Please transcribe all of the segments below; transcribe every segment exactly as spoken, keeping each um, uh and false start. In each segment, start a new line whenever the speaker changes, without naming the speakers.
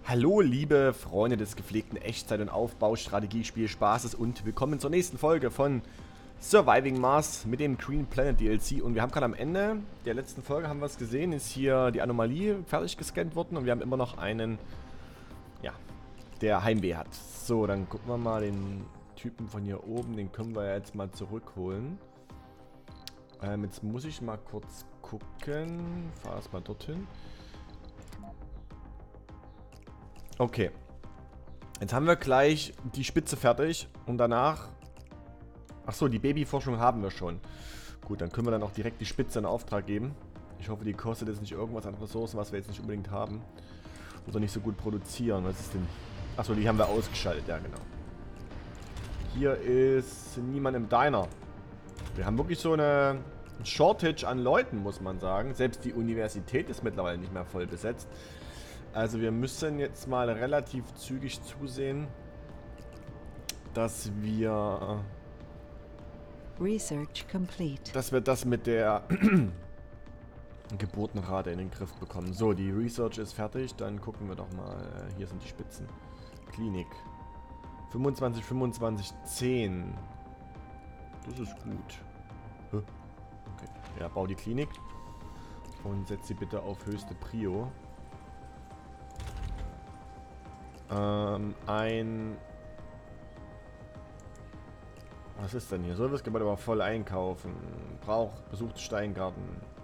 Hallo liebe Freunde des gepflegten Echtzeit- und Aufbaustrategiespiel-Spaßes und willkommen zur nächsten Folge von Surviving Mars mit dem Green Planet D L C. Und wir haben gerade am Ende der letzten Folge, haben wir es gesehen, ist hier die Anomalie fertig gescannt worden und wir haben immer noch einen, ja, der Heimweh hat. So, dann gucken wir mal den Typen von hier oben, den können wir ja jetzt mal zurückholen. Ähm, jetzt muss ich mal kurz gucken, fahr erst mal dorthin. Okay. Jetzt haben wir gleich die Spitze fertig und danach... Achso, die Babyforschung haben wir schon. Gut, dann können wir dann auch direkt die Spitze in Auftrag geben. Ich hoffe, die kostet jetzt nicht irgendwas an Ressourcen, was wir jetzt nicht unbedingt haben. Oder nicht so gut produzieren. Was ist denn... Achso, die haben wir ausgeschaltet, ja genau. Hier ist niemand im Diner. Wir haben wirklich so eine Shortage an Leuten, muss man sagen. Selbst die Universität ist mittlerweile nicht mehr voll besetzt. Also wir müssen jetzt mal relativ zügig zusehen, dass wir...
Research complete.
Dass wir das mit der Geburtenrate in den Griff bekommen. So, die Research ist fertig. Dann gucken wir doch mal. Hier sind die Spitzen. Klinik. fünfundzwanzig, fünfundzwanzig, zehn. Das ist gut. Okay. Ja, bau die Klinik. Und setz sie bitte auf höchste Prio. Ähm, ein... Was ist denn hier? Servicegebäude war voll einkaufen. Braucht besucht Steingarten.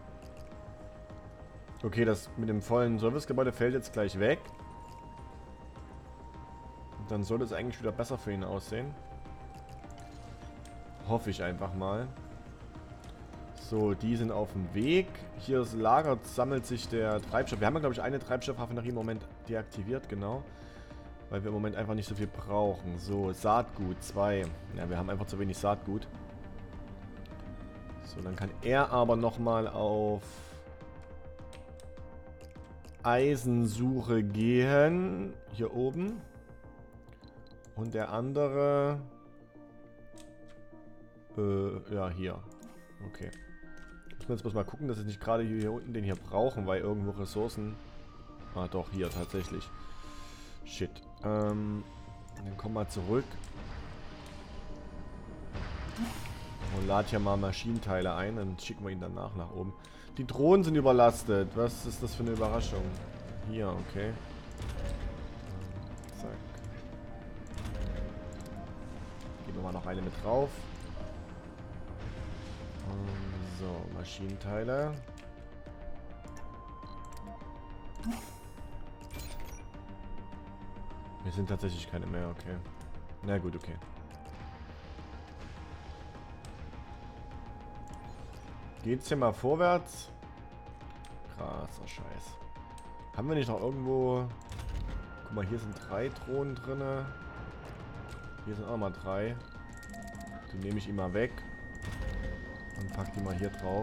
Okay, das mit dem vollen Servicegebäude fällt jetzt gleich weg. Und dann sollte es eigentlich wieder besser für ihn aussehen. Hoffe ich einfach mal. So, die sind auf dem Weg. Hier ist Lager, sammelt sich der Treibstoff. Wir haben ja, glaube ich, eine Treibstoffraffinerie im Moment deaktiviert, genau. Weil wir im Moment einfach nicht so viel brauchen. So, Saatgut, zwei. Ja, wir haben einfach zu wenig Saatgut. So, dann kann er aber nochmal auf Eisensuche gehen. Hier oben. Und der andere... Äh, ja, hier. Okay. Müssen wir jetzt bloß mal gucken, dass wir nicht gerade hier, hier unten den hier brauchen, weil irgendwo Ressourcen... Ah, doch, hier tatsächlich. Shit. Ähm, dann komm mal zurück. Und lad hier mal Maschinenteile ein, dann schicken wir ihn danach nach oben. Die Drohnen sind überlastet. Was ist das für eine Überraschung? Hier, okay. Ähm, zack. Geben wir mal noch eine mit drauf. Ähm, so, Maschinenteile. Wir sind tatsächlich keine mehr, okay. Na gut, okay. Geht's hier mal vorwärts? Krasser Scheiß. Haben wir nicht noch irgendwo... Guck mal, hier sind drei Drohnen drin. Hier sind auch mal drei. Die nehme ich immer weg. Und pack die mal hier drauf.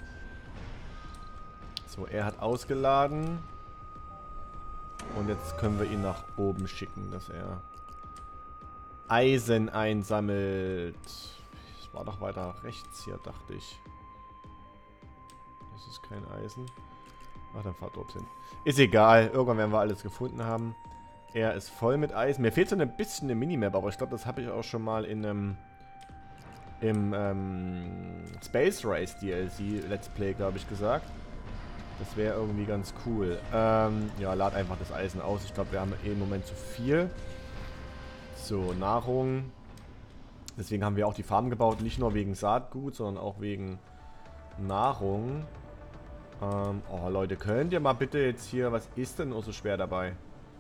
So, er hat ausgeladen. Und jetzt können wir ihn nach oben schicken, dass er Eisen einsammelt. Das war doch weiter rechts hier, dachte ich. Das ist kein Eisen. Ach, dann fahrt dorthin. Ist egal, irgendwann werden wir alles gefunden haben. Er ist voll mit Eisen. Mir fehlt so ein bisschen eine Minimap, aber ich glaube, das habe ich auch schon mal in einem im ähm, Space Race D L C Let's Play, glaube ich, gesagt. Das wäre irgendwie ganz cool. Ähm, ja, lad einfach das Eisen aus. Ich glaube, wir haben eh im Moment zu viel. So, Nahrung. Deswegen haben wir auch die Farm gebaut. Nicht nur wegen Saatgut, sondern auch wegen Nahrung. Ähm, oh, Leute, könnt ihr mal bitte jetzt hier... Was ist denn nur so schwer dabei?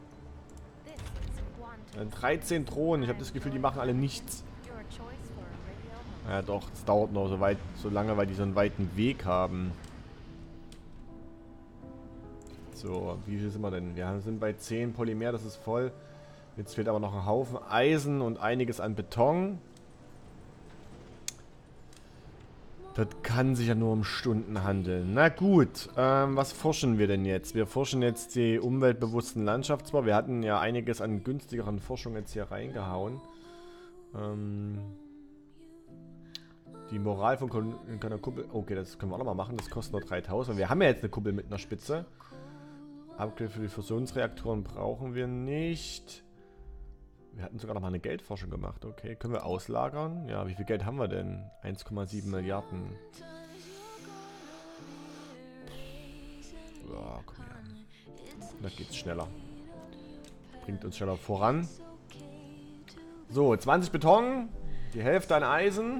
Äh, dreizehn Drohnen. Ich habe das Gefühl, die machen alle nichts. Ja doch, es dauert noch so weit, so lange, weil die so einen weiten Weg haben. So, wie viel sind wir denn? Wir sind bei zehn Polymer, das ist voll. Jetzt fehlt aber noch ein Haufen Eisen und einiges an Beton. Das kann sich ja nur um Stunden handeln. Na gut, ähm, was forschen wir denn jetzt? Wir forschen jetzt die umweltbewussten Landschaftsbau. Wir hatten ja einiges an günstigeren Forschungen jetzt hier reingehauen. Ähm, die Moral von einer Kuppel... Okay, das können wir auch noch mal machen. Das kostet nur dreitausend. Wir haben ja jetzt eine Kuppel mit einer Spitze. Upgrade für die Fusionsreaktoren brauchen wir nicht. Wir hatten sogar noch mal eine Geldforschung gemacht. Okay, können wir auslagern? Ja, wie viel Geld haben wir denn? eins Komma sieben Milliarden. Ja, komm her. Da geht's schneller. Bringt uns schneller voran. So, zwanzig Beton. Die Hälfte an Eisen.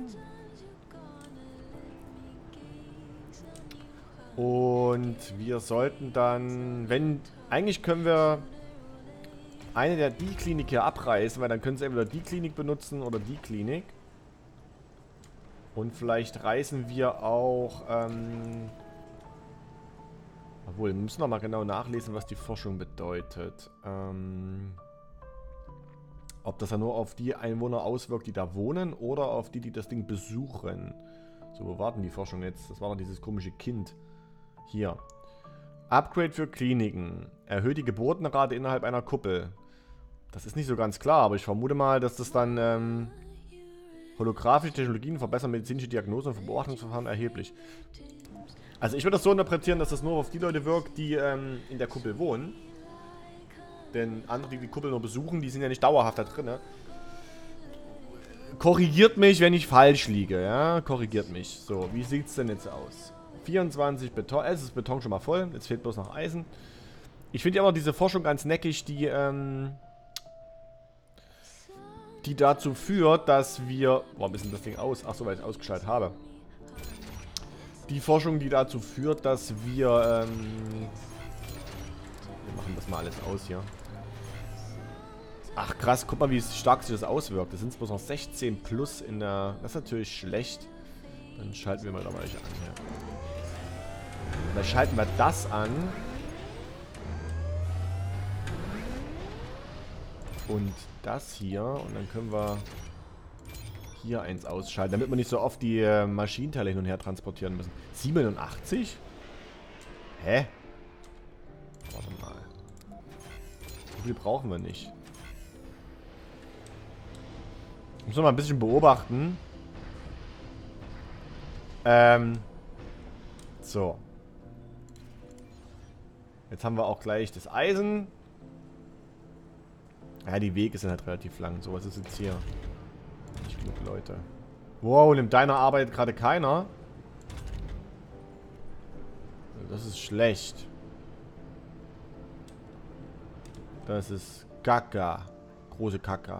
Und wir sollten dann, wenn, eigentlich können wir eine der die Klinik hier abreißen, weil dann können sie entweder die Klinik benutzen oder die Klinik. Und vielleicht reißen wir auch, ähm, obwohl, wir müssen noch mal genau nachlesen, was die Forschung bedeutet. Ähm, ob das ja nur auf die Einwohner auswirkt, die da wohnen, oder auf die, die das Ding besuchen. So, wo war denn die Forschung jetzt? Das war doch dieses komische Kind. Hier. Upgrade für Kliniken. Erhöht die Geburtenrate innerhalb einer Kuppel. Das ist nicht so ganz klar, aber ich vermute mal, dass das dann ähm, holographische Technologien verbessern medizinische Diagnosen und Beobachtungsverfahren erheblich. Also ich würde das so interpretieren, dass das nur auf die Leute wirkt, die ähm, in der Kuppel wohnen. Denn andere, die die Kuppel nur besuchen, die sind ja nicht dauerhaft da drin. Korrigiert mich, wenn ich falsch liege, ja? Korrigiert mich. So, wie sieht es denn jetzt aus? vierundzwanzig Beton. Es ist Beton schon mal voll. Jetzt fehlt bloß noch Eisen. Ich finde ja aber diese Forschung ganz neckig, die, ähm, die dazu führt, dass wir... Warum ist denn das Ding aus? Achso, weil ich es ausgeschaltet habe. Die Forschung, die dazu führt, dass wir, ähm... wir machen das mal alles aus hier. Ach krass, guck mal, wie stark sich das auswirkt. Das sind bloß noch sechzehn plus in der... Das ist natürlich schlecht. Dann schalten wir mal da welche an hier. Dann schalten wir das an. Und das hier. Und dann können wir hier eins ausschalten, damit wir nicht so oft die äh, Maschinenteile hin und her transportieren müssen. siebenundachtzig? Hä? Warte mal. So viel brauchen wir nicht. Müssen wir mal ein bisschen beobachten. Ähm. So. Jetzt haben wir auch gleich das Eisen. Ja, die Wege sind halt relativ lang. So, was ist jetzt hier? Nicht genug Leute. Wow, in deiner arbeitet gerade keiner. Das ist schlecht. Das ist Kacka. Große Kacka.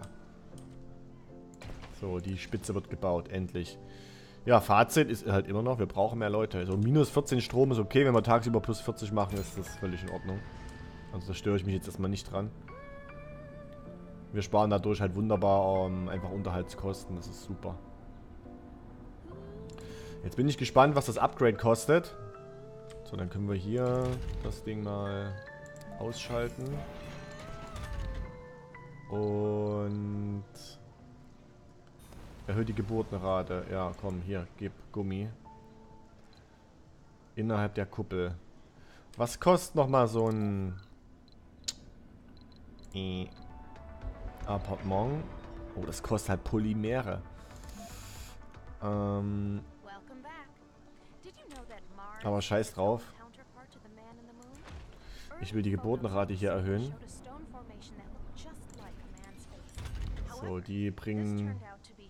So, die Spitze wird gebaut, endlich. Ja, Fazit ist halt immer noch, wir brauchen mehr Leute. Also minus vierzehn Strom ist okay, wenn wir tagsüber plus vierzig machen, ist das völlig in Ordnung. Also da störe ich mich jetzt erstmal nicht dran. Wir sparen dadurch halt wunderbar um, einfach Unterhaltskosten, das ist super. Jetzt bin ich gespannt, was das Upgrade kostet. So, dann können wir hier das Ding mal ausschalten. Und... erhöht die Geburtenrate. Ja, komm, hier, gib Gummi. Innerhalb der Kuppel. Was kostet nochmal so ein... Äh, Appartement? Oh, das kostet halt Polymere. Ähm... Aber scheiß drauf. Ich will die Geburtenrate hier erhöhen. So, die bringen...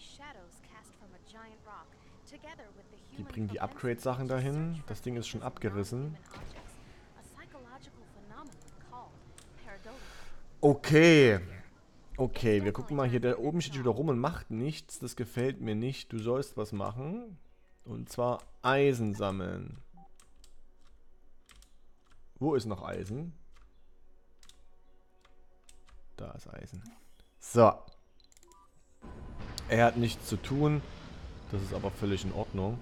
Die bringen die Upgrade-Sachen dahin. Das Ding ist schon abgerissen. Okay. Okay, wir gucken mal hier. Der oben steht wieder rum und macht nichts. Das gefällt mir nicht. Du sollst was machen. Und zwar Eisen sammeln. Wo ist noch Eisen? Da ist Eisen. So. Er hat nichts zu tun. Das ist aber völlig in Ordnung.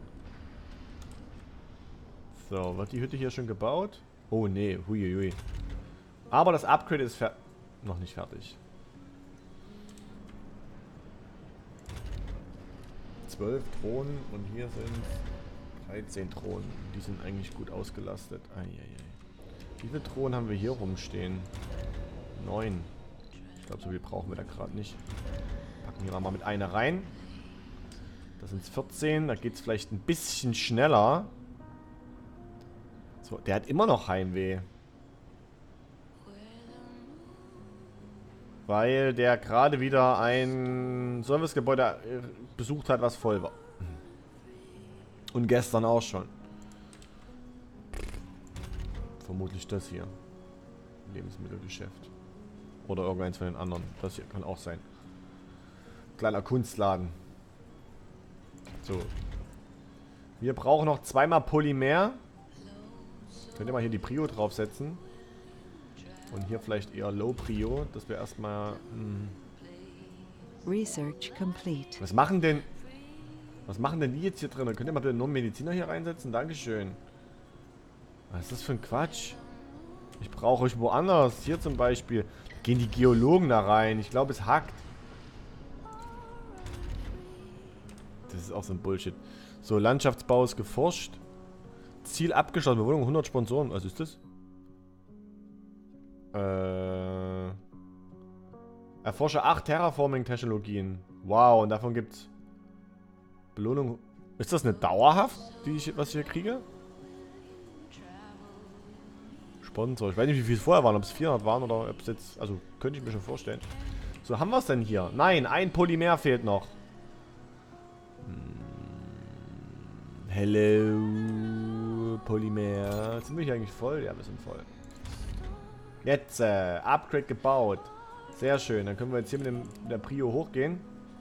So, wird die Hütte hier schon gebaut? Oh nee, huiuiui. Aber das Upgrade ist fer noch nicht fertig. zwölf Drohnen und hier sind dreizehn Drohnen. Die sind eigentlich gut ausgelastet. Eieiei. Wie viele Drohnen haben wir hier rumstehen? neun. Ich glaube, so viel brauchen wir da gerade nicht. Packen hier mal mit einer rein. Das sind vierzehn. Da geht es vielleicht ein bisschen schneller. So, der hat immer noch Heimweh. Weil der gerade wieder ein Servicegebäude besucht hat, was voll war. Und gestern auch schon. Vermutlich das hier. Lebensmittelgeschäft. Oder irgendeins von den anderen. Das hier kann auch sein. Kleiner Kunstladen. So. Wir brauchen noch zweimal Polymer. Könnt ihr mal hier die Prio draufsetzen. Und hier vielleicht eher Low Prio, dass wir erstmal.
Research complete.
Was machen denn. Was machen denn die jetzt hier drin? Könnt ihr mal bitte nur einen Mediziner hier reinsetzen? Dankeschön. Was ist das für ein Quatsch? Ich brauche euch woanders. Hier zum Beispiel. Gehen die Geologen da rein? Ich glaube, es hackt. Das ist auch so ein Bullshit. So, Landschaftsbau ist geforscht. Ziel abgeschlossen. Bewohnung hundert Sponsoren. Was ist das? Äh. Erforsche acht Terraforming-Technologien. Wow, und davon gibt's Belohnung. Ist das eine dauerhaft, die ich, was ich hier kriege? Sponsor. Ich weiß nicht, wie viel es vorher waren. Ob es vierhundert waren oder ob es jetzt. Also, könnte ich mir schon vorstellen. So, haben wir es denn hier? Nein, ein Polymer fehlt noch. Hello, Polymer. Sind wir hier eigentlich voll? Ja, wir sind voll. Jetzt, äh, Upgrade gebaut. Sehr schön. Dann können wir jetzt hier mit, dem, mit der Prio hochgehen.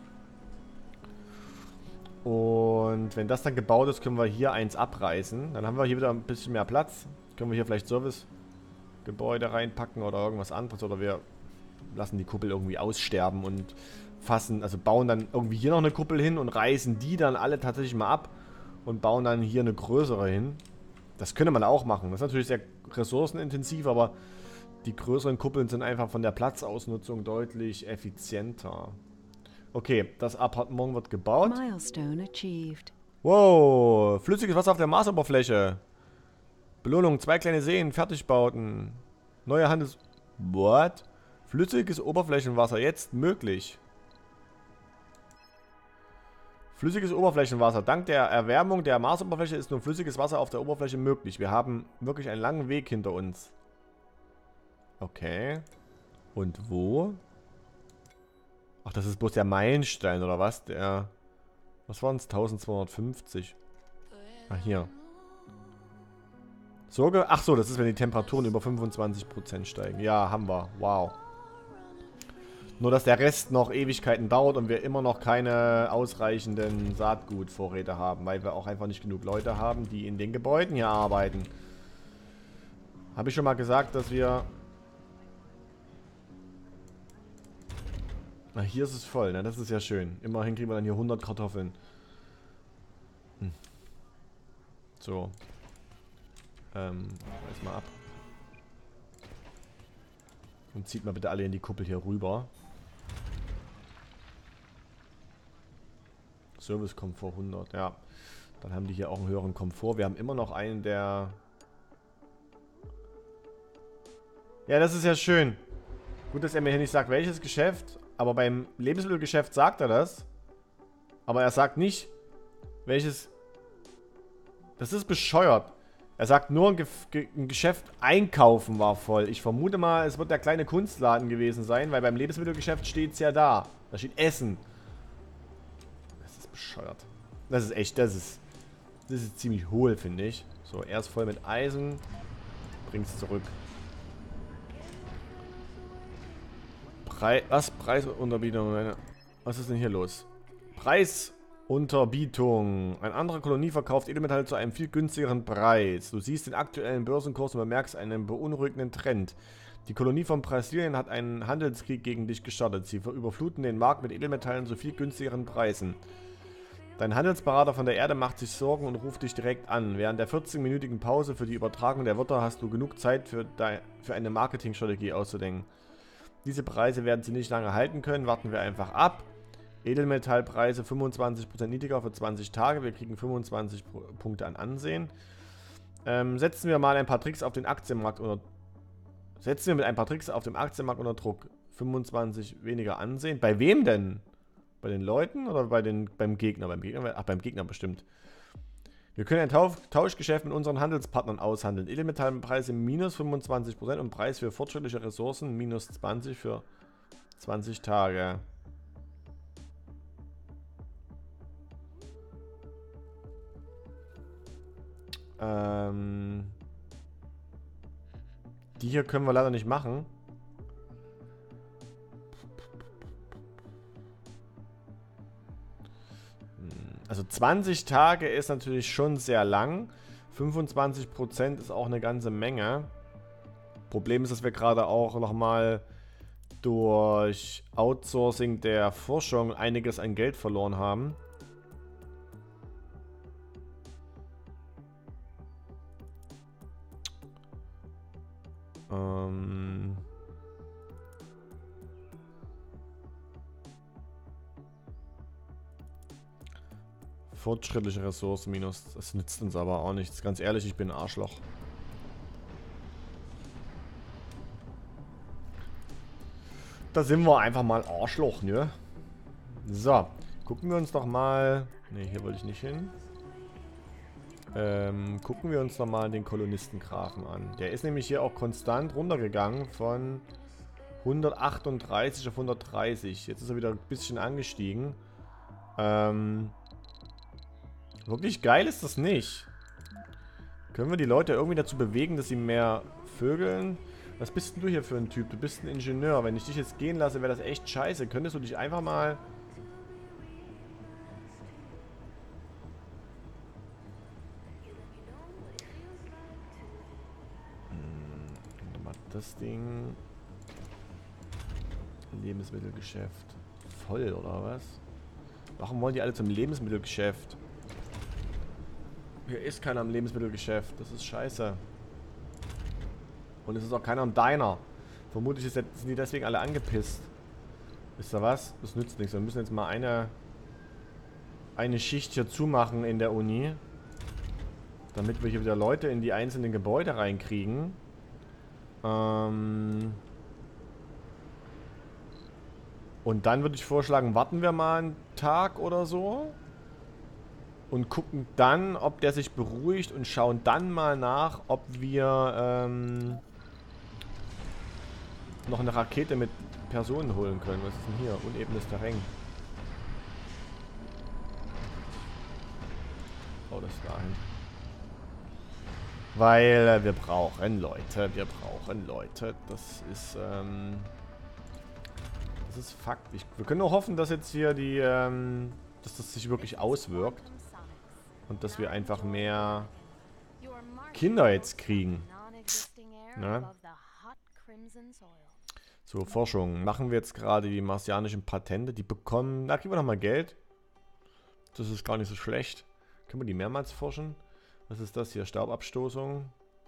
Und wenn das dann gebaut ist, können wir hier eins abreißen. Dann haben wir hier wieder ein bisschen mehr Platz. Können wir hier vielleicht Servicegebäude reinpacken oder irgendwas anderes. Oder wir lassen die Kuppel irgendwie aussterben und fassen, also bauen dann irgendwie hier noch eine Kuppel hin und reißen die dann alle tatsächlich mal ab. Und bauen dann hier eine größere hin. Das könnte man auch machen. Das ist natürlich sehr ressourcenintensiv, aber die größeren Kuppeln sind einfach von der Platzausnutzung deutlich effizienter. Okay, das Appartement wird gebaut.
Milestone achieved.
Wow, flüssiges Wasser auf der Marsoberfläche. Belohnung, zwei kleine Seen, Fertigbauten. Neue Handels... What? Flüssiges Oberflächenwasser, jetzt möglich. Flüssiges Oberflächenwasser. Dank der Erwärmung der Marsoberfläche ist nun flüssiges Wasser auf der Oberfläche möglich. Wir haben wirklich einen langen Weg hinter uns. Okay. Und wo? Ach, das ist bloß der Meilenstein, oder was? Der... Was waren es? eintausendzweihundertfünfzig. Ah, hier. Sorge... Ach so, das ist, wenn die Temperaturen über fünfundzwanzig Prozent steigen. Ja, haben wir. Wow. Nur, dass der Rest noch Ewigkeiten dauert und wir immer noch keine ausreichenden Saatgutvorräte haben, weil wir auch einfach nicht genug Leute haben, die in den Gebäuden hier arbeiten. Habe ich schon mal gesagt, dass wir... Na, hier ist es voll, ne? Das ist ja schön. Immerhin kriegen wir dann hier hundert Kartoffeln. Hm. So. Ähm, reiß mal ab. Und zieht mal bitte alle in die Kuppel hier rüber. Service-Komfort hundert, ja. Dann haben die hier auch einen höheren Komfort. Wir haben immer noch einen, der... Ja, das ist ja schön. Gut, dass er mir hier nicht sagt, welches Geschäft. Aber beim Lebensmittelgeschäft sagt er das. Aber er sagt nicht, welches... Das ist bescheuert. Er sagt nur, ein, Ge Ge ein Geschäft einkaufen war voll. Ich vermute mal, es wird der kleine Kunstladen gewesen sein, weil beim Lebensmittelgeschäft steht es ja da. Da steht Essen. Das ist bescheuert. Das ist echt, das ist... Das ist ziemlich hohl, finde ich. So, er ist voll mit Eisen. Bring's zurück. Pre was? Preisunterbietung. Was ist denn hier los? Preisunterbietung. Eine andere Kolonie verkauft Edelmetall zu einem viel günstigeren Preis. Du siehst den aktuellen Börsenkurs und bemerkst einen beunruhigenden Trend. Die Kolonie von Brasilien hat einen Handelskrieg gegen dich gestartet. Sie überfluten den Markt mit Edelmetallen zu viel günstigeren Preisen. Dein Handelsberater von der Erde macht sich Sorgen und ruft dich direkt an. Während der vierzig-minütigen Pause für die Übertragung der Wörter hast du genug Zeit für, für eine Marketingstrategie auszudenken. Diese Preise werden sie nicht lange halten können. Warten wir einfach ab. Edelmetallpreise fünfundzwanzig Prozent niedriger für zwanzig Tage. Wir kriegen fünfundzwanzig Punkte an Ansehen. Ähm, setzen wir mal ein paar Tricks auf den Aktienmarkt unter... Setzen wir mit ein paar Tricks auf dem Aktienmarkt unter Druck. fünfundzwanzig weniger Ansehen. Bei wem denn? Bei den Leuten oder bei den, beim Gegner? Beim Gegner? Ach, beim Gegner bestimmt. Wir können ein Tausch Tauschgeschäft mit unseren Handelspartnern aushandeln. Edelmetallpreise minus fünfundzwanzig Prozent und Preis für fortschrittliche Ressourcen minus zwanzig für zwanzig Tage. Ähm... Die hier können wir leider nicht machen. Also zwanzig Tage ist natürlich schon sehr lang. fünfundzwanzig Prozent ist auch eine ganze Menge. Problem ist, dass wir gerade auch nochmal durch Outsourcing der Forschung einiges an Geld verloren haben. Ähm... Fortschrittliche Ressourcen minus. Das nützt uns aber auch nichts. Ganz ehrlich, ich bin ein Arschloch. Da sind wir einfach mal Arschloch, ne? So. Gucken wir uns doch mal. Ne, hier wollte ich nicht hin. Ähm, gucken wir uns doch mal den Kolonistengrafen an. Der ist nämlich hier auch konstant runtergegangen von hundertachtunddreißig auf hundertdreißig. Jetzt ist er wieder ein bisschen angestiegen. Ähm... Wirklich geil ist das nicht. Können wir die Leute irgendwie dazu bewegen, dass sie mehr vögeln? Was bist denn du hier für ein Typ? Du bist ein Ingenieur. Wenn ich dich jetzt gehen lasse, wäre das echt scheiße. Könntest du dich einfach mal... Hm, mal das Ding... Lebensmittelgeschäft. Voll, oder was? Warum wollen die alle zum Lebensmittelgeschäft? Hier ist keiner am Lebensmittelgeschäft. Das ist scheiße. Und es ist auch keiner am Diner. Vermutlich sind die deswegen alle angepisst. Wisst ihr was? Das nützt nichts. Wir müssen jetzt mal eine eine Schicht hier zumachen in der Uni. Damit wir hier wieder Leute in die einzelnen Gebäude reinkriegen. Ähm... Und dann würde ich vorschlagen, warten wir mal einen Tag oder so. Und gucken dann, ob der sich beruhigt und schauen dann mal nach, ob wir ähm, noch eine Rakete mit Personen holen können. Was ist denn hier? Unebenes Terrain. Oh, das dahin. Weil äh, wir brauchen Leute, wir brauchen Leute. Das ist, ähm, das ist Fakt. Ich, wir können nur hoffen, dass jetzt hier die, ähm, dass das sich wirklich auswirkt. Und dass wir einfach mehr Kinder jetzt kriegen. Ne? So, Forschung. Machen wir jetzt gerade die marsianischen Patente. Die bekommen... Da kriegen wir nochmal Geld. Das ist gar nicht so schlecht. Können wir die mehrmals forschen? Was ist das hier? Staubabstoßung.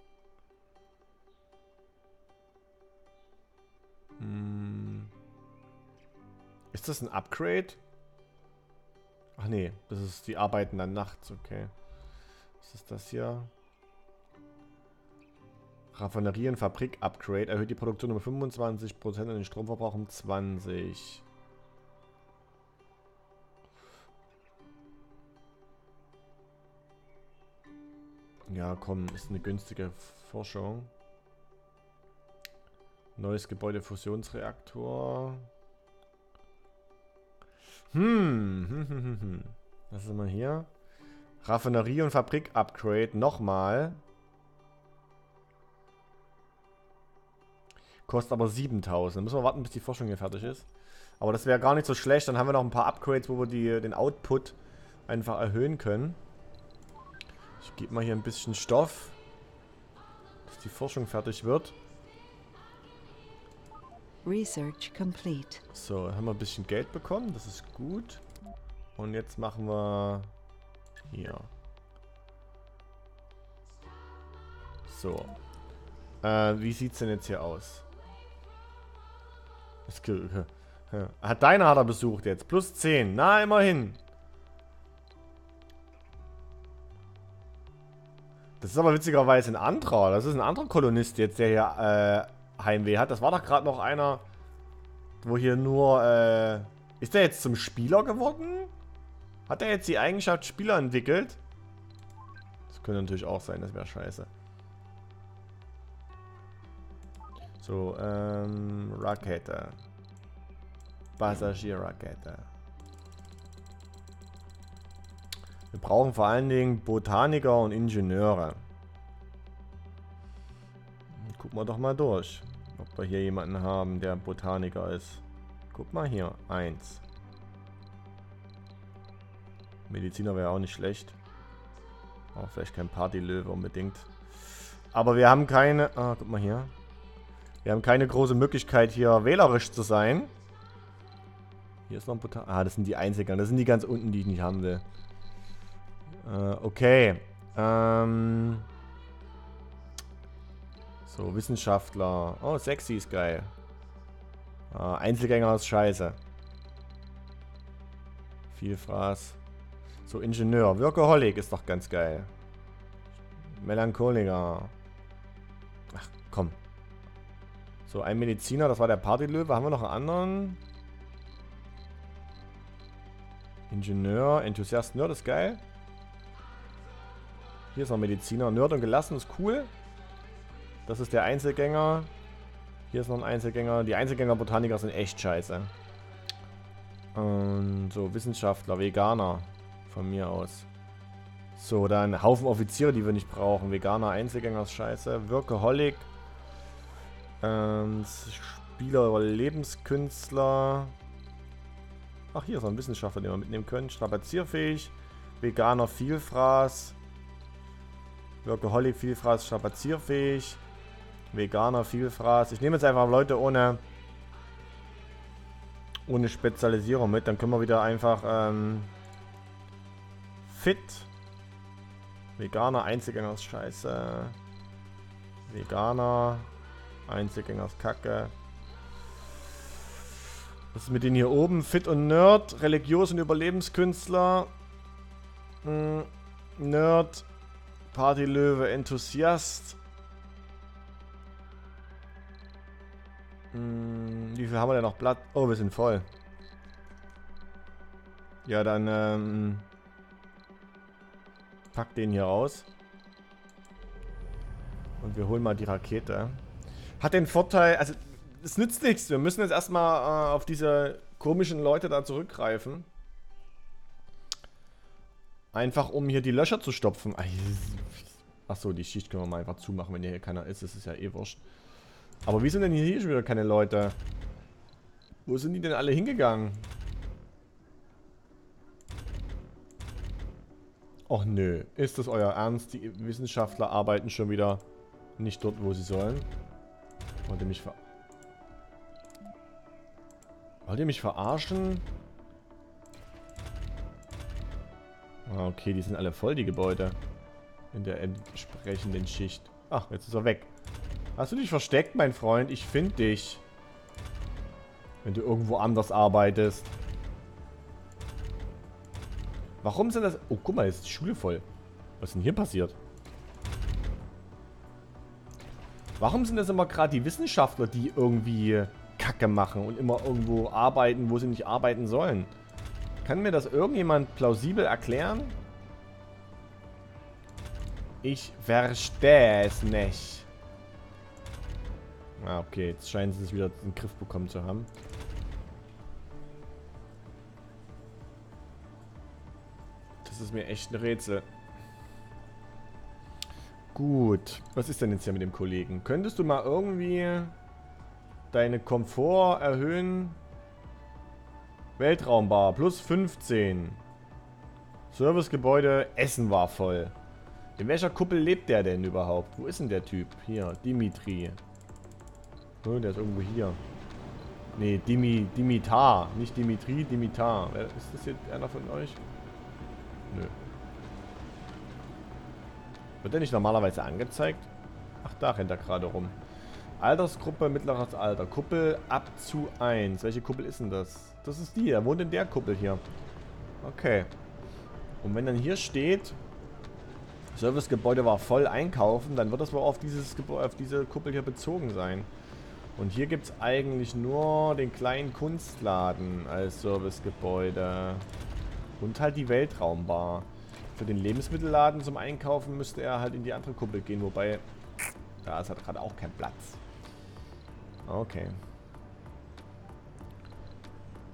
Hm. Ist das ein Upgrade? Ach nee, das ist die Arbeiten dann nachts, okay. Was ist das hier? Raffinerien-Fabrik-Upgrade. Erhöht die Produktion um fünfundzwanzig Prozent und den Stromverbrauch um zwanzig Prozent. Ja, komm, ist eine günstige Forschung. Neues Gebäude, Fusionsreaktor. Hm, hm, hm, hm, hm. Was ist mal hier? Raffinerie- und Fabrik-Upgrade. Nochmal. Kostet aber siebentausend. Müssen wir warten, bis die Forschung hier fertig ist. Aber das wäre gar nicht so schlecht. Dann haben wir noch ein paar Upgrades, wo wir die, den Output einfach erhöhen können. Ich gebe mal hier ein bisschen Stoff, dass die Forschung fertig wird.
Research complete.
So, haben wir ein bisschen Geld bekommen. Das ist gut. Und jetzt machen wir hier. So. Äh, wie sieht's denn jetzt hier aus? Das hat deiner hat er besucht jetzt. Plus zehn. Na, immerhin. Das ist aber witzigerweise ein anderer. Das ist ein anderer Kolonist jetzt, der hier äh, Heimweh hat. Das war doch gerade noch einer, wo hier nur... Äh, ist der jetzt zum Spieler geworden? Hat er jetzt die Eigenschaft Spieler entwickelt? Das könnte natürlich auch sein, das wäre scheiße. So, ähm, Rakete. Passagierrakete. Wir brauchen vor allen Dingen Botaniker und Ingenieure. Gucken wir doch mal durch, ob wir hier jemanden haben, der Botaniker ist. Guck mal hier, eins. Mediziner wäre auch nicht schlecht. Auch vielleicht kein Partylöwe unbedingt. Aber wir haben keine... Ah, guck mal hier. Wir haben keine große Möglichkeit, hier wählerisch zu sein. Hier ist noch ein Botaniker. Ah, das sind die Einzigen. Das sind die ganz unten, die ich nicht haben will. Äh, okay. Ähm... So, Wissenschaftler. Oh, sexy ist geil. Ah, Einzelgänger ist scheiße. Vielfraß. So, Ingenieur. Workaholic ist doch ganz geil. Melancholiker. Ach, komm. So, ein Mediziner, das war der Partylöwe. Haben wir noch einen anderen? Ingenieur, Enthusiast, Nerd ist geil. Hier ist noch Mediziner. Nerd und gelassen ist cool. Das ist der Einzelgänger. Hier ist noch ein Einzelgänger. Die Einzelgänger-Botaniker sind echt scheiße. Und so, Wissenschaftler, Veganer. Von mir aus. So, dann Haufen Offiziere, die wir nicht brauchen. Veganer, Einzelgänger ist scheiße. Workaholic. Ähm, Spieler oder Lebenskünstler. Ach, hier ist noch ein Wissenschaftler, den wir mitnehmen können. Strapazierfähig. Veganer, Vielfraß. Workaholic, Vielfraß, strapazierfähig. Veganer, Vielfraß. Ich nehme jetzt einfach Leute ohne ohne Spezialisierung mit. Dann können wir wieder einfach ähm, fit. Veganer, Einzelgänger ist scheiße. Veganer, Einzelgänger ist kacke. Was ist mit denen hier oben? Fit und Nerd. Religios- und Überlebenskünstler. Hm, Nerd. Partylöwe, Enthusiast. Hm, wie viel haben wir denn noch Platz? Oh, wir sind voll. Ja, dann ähm, pack den hier raus. Und wir holen mal die Rakete. Hat den Vorteil, also es nützt nichts. Wir müssen jetzt erstmal äh, auf diese komischen Leute da zurückgreifen. Einfach um hier die Löcher zu stopfen. Achso, die Schicht können wir mal einfach zumachen, wenn hier keiner ist. Das ist ja eh wurscht. Aber wie sind denn hier schon wieder keine Leute? Wo sind die denn alle hingegangen? Och nö, ist das euer Ernst? Die Wissenschaftler arbeiten schon wieder nicht dort, wo sie sollen. Wollt ihr mich ver... Wollt ihr mich verarschen? Ah, okay, die sind alle voll, die Gebäude. In der entsprechenden Schicht. Ach, jetzt ist er weg. Hast du dich versteckt, mein Freund? Ich finde dich. Wenn du irgendwo anders arbeitest. Warum sind das... Oh, guck mal, jetzt ist die Schule voll. Was ist denn hier passiert? Warum sind das immer gerade die Wissenschaftler, die irgendwie Kacke machen und immer irgendwo arbeiten, wo sie nicht arbeiten sollen? Kann mir das irgendjemand plausibel erklären? Ich verstehe es nicht. Ah, okay, jetzt scheinen sie es wieder in den Griff bekommen zu haben. Das ist mir echt ein Rätsel. Gut, was ist denn jetzt hier mit dem Kollegen? Könntest du mal irgendwie deine Komfort erhöhen? Weltraumbar, plus fünfzehn. Servicegebäude, Essen war voll. In welcher Kuppel lebt der denn überhaupt? Wo ist denn der Typ? Hier, Dimitri. Oh, der ist irgendwo hier. Nee, Dimi, Dimitar. Nicht Dimitri, Dimitar. Ist das jetzt einer von euch? Nö. Wird der nicht normalerweise angezeigt? Ach, da rennt er gerade rum. Altersgruppe, mittleres Alter. Kuppel ab zu eins. Welche Kuppel ist denn das? Das ist die. Er wohnt in der Kuppel hier. Okay. Und wenn dann hier steht, Servicegebäude war voll einkaufen, dann wird das wohl auf, dieses Gebäude, auf diese Kuppel hier bezogen sein. Und hier gibt es eigentlich nur den kleinen Kunstladen als Servicegebäude. Und halt die Weltraumbar. Für den Lebensmittelladen zum Einkaufen müsste er halt in die andere Kuppel gehen, wobei da ist halt gerade auch kein Platz. Okay.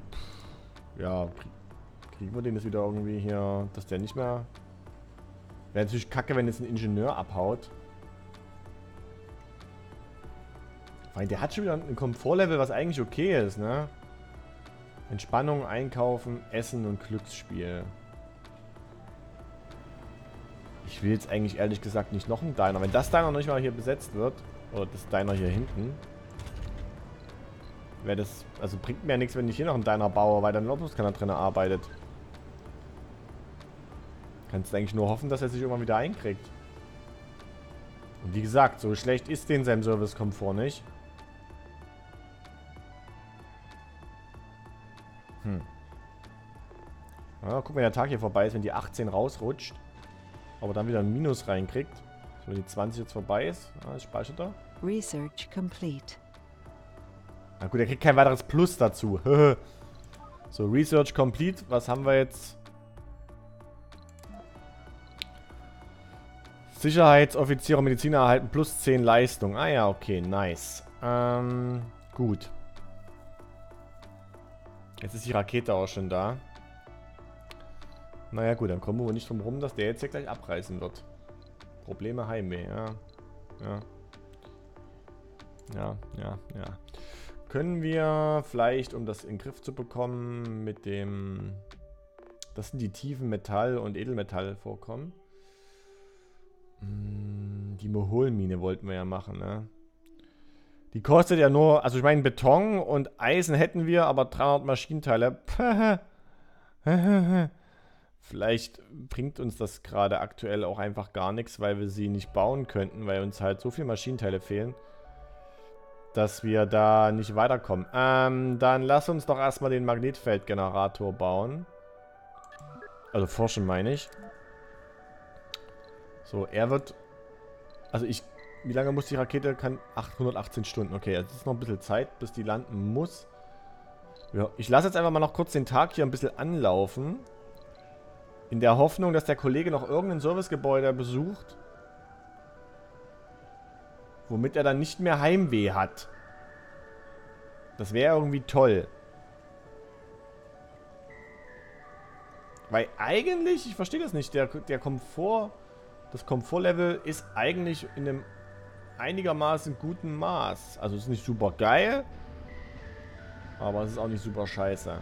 Ja, kriegen wir den jetzt wieder irgendwie hier, dass der nicht mehr... Wäre natürlich kacke, wenn jetzt ein Ingenieur abhaut. Vor allem, der hat schon wieder ein Komfortlevel, was eigentlich okay ist, ne? Entspannung, Einkaufen, Essen und Glücksspiel. Ich will jetzt eigentlich ehrlich gesagt nicht noch einen Diner. Wenn das Diner noch nicht mal hier besetzt wird, oder das Diner hier hinten, wäre das... Also bringt mir ja nichts, wenn ich hier noch einen Diner baue, weil dann bloß keiner drin arbeitet. Kannst du eigentlich nur hoffen, dass er sich irgendwann wieder einkriegt. Und wie gesagt, so schlecht ist den sein Servicekomfort nicht. Hm. Ja, guck mal, wenn der Tag hier vorbei ist, wenn die achtzehn rausrutscht, aber dann wieder ein Minus reinkriegt. So, wenn die zwanzig jetzt vorbei ist. Ah, das speichert er.
Research complete.
Na gut, er kriegt kein weiteres Plus dazu. So, Research complete. Was haben wir jetzt? Sicherheitsoffiziere und Mediziner erhalten plus zehn Leistung. Ah ja, okay, nice. Ähm, gut. Jetzt ist die Rakete auch schon da. Naja gut, dann kommen wir wohl nicht drum rum, dass der jetzt hier gleich abreißen wird. Probleme Heimweh, ja. Ja. Ja, ja, ja. Können wir vielleicht, um das in den Griff zu bekommen, mit dem... Das sind die tiefen Metall- und Edelmetallvorkommen. Die Moholmine wollten wir ja machen, ne? Die kostet ja nur, also ich meine Beton und Eisen hätten wir, aber dreihundert Maschinenteile. Vielleicht bringt uns das gerade aktuell auch einfach gar nichts, weil wir sie nicht bauen könnten, weil uns halt so viele Maschinenteile fehlen, dass wir da nicht weiterkommen. Ähm, dann lass uns doch erstmal den Magnetfeldgenerator bauen. Also forschen meine ich. So, er wird... Also ich... Wie lange muss die Rakete? Kann achthundertachtzehn Stunden. Okay, jetzt ist noch ein bisschen Zeit, bis die landen muss. Ja, ich lasse jetzt einfach mal noch kurz den Tag hier ein bisschen anlaufen. In der Hoffnung, dass der Kollege noch irgendein Servicegebäude besucht. Womit er dann nicht mehr Heimweh hat. Das wäre irgendwie toll. Weil eigentlich, ich verstehe das nicht, der, der Komfort... Das Komfortlevel ist eigentlich in einem einigermaßen guten Maß. Also es ist nicht super geil, aber es ist auch nicht super scheiße.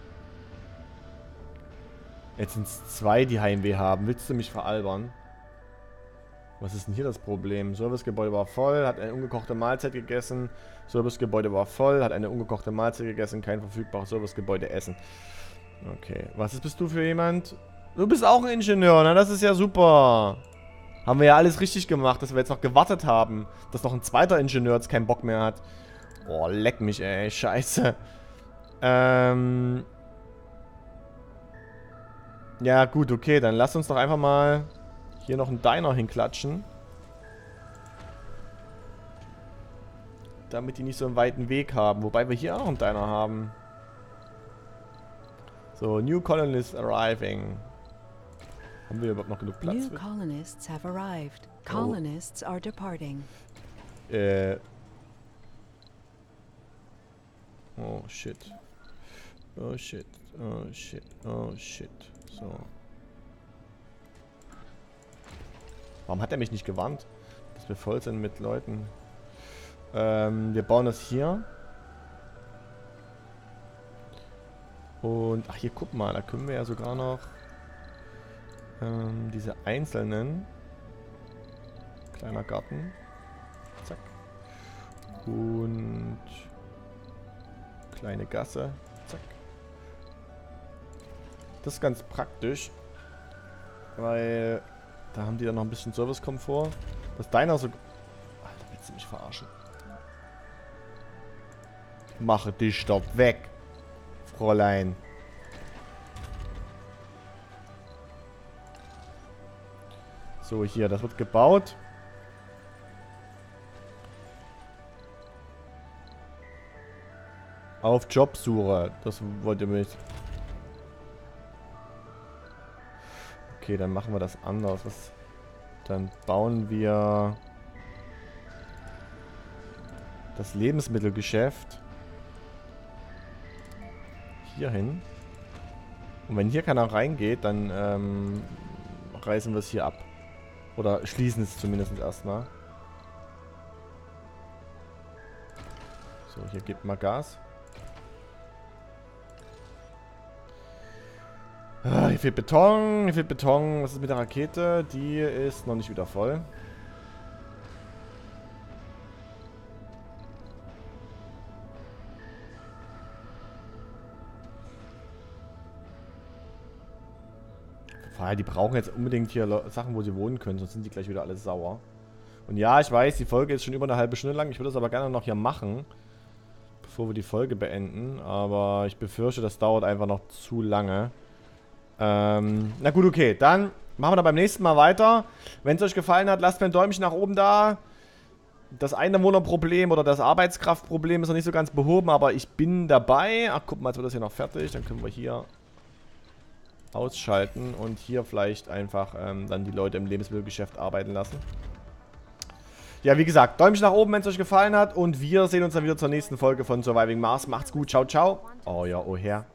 Jetzt sind es zwei, die Heimweh haben. Willst du mich veralbern? Was ist denn hier das Problem? Servicegebäude war voll, hat eine ungekochte Mahlzeit gegessen. Servicegebäude war voll, hat eine ungekochte Mahlzeit gegessen. Kein verfügbares Servicegebäude essen. Okay, was ist, bist du für jemand? Du bist auch ein Ingenieur, ne? Das ist ja super. Haben wir ja alles richtig gemacht, dass wir jetzt noch gewartet haben, dass noch ein zweiter Ingenieur jetzt keinen Bock mehr hat. Oh, leck mich, ey. Scheiße. Ähm... Ja, gut, okay. Dann lass uns doch einfach mal hier noch einen Diner hinklatschen. Damit die nicht so einen weiten Weg haben. Wobei wir hier auch noch einen Diner haben. So, New Colonists arriving. Haben wir überhaupt noch genug Platz?
New colonists have arrived. Colonists oh. are departing.
Äh. Oh shit. Oh shit. Oh shit. Oh shit. So. Warum hat er mich nicht gewarnt? Dass wir voll sind mit Leuten. Ähm, wir bauen das hier. Und, ach hier, guck mal, da können wir ja sogar noch ähm, diese einzelnen. Kleiner Garten. Zack. Und kleine Gasse. Zack. Das ist ganz praktisch. Weil da haben die dann noch ein bisschen Servicekomfort. Das Diner so... Alter, willst du mich verarschen? Mache dich doch weg, Fräulein. So, hier, das wird gebaut. Auf Jobsuche. Das wollte mich. Okay, dann machen wir das anders. Was? Dann bauen wir das Lebensmittelgeschäft hier hin. Und wenn hier keiner reingeht, dann ähm, reißen wir es hier ab. Oder schließen es zumindest erstmal. So, hier gibt mal Gas. Ah, hier fehlt Beton, hier fehlt Beton. Was ist mit der Rakete? Die ist noch nicht wieder voll. Die brauchen jetzt unbedingt hier Sachen, wo sie wohnen können, sonst sind die gleich wieder alle sauer. Und ja, ich weiß, die Folge ist schon über eine halbe Stunde lang. Ich würde das aber gerne noch hier machen, bevor wir die Folge beenden. Aber ich befürchte, das dauert einfach noch zu lange. Ähm, na gut, okay. Dann machen wir da beim nächsten Mal weiter. Wenn es euch gefallen hat, lasst mir ein Däumchen nach oben da. Das Einwohnerproblem oder das Arbeitskraftproblem ist noch nicht so ganz behoben, aber ich bin dabei. Ach, guck mal, jetzt wird das hier noch fertig. Dann können wir hier ausschalten und hier vielleicht einfach ähm, dann die Leute im Lebensmittelgeschäft arbeiten lassen. Ja, wie gesagt, Däumchen nach oben, wenn es euch gefallen hat. Und wir sehen uns dann wieder zur nächsten Folge von Surviving Mars. Macht's gut, ciao, ciao. Euer Oher.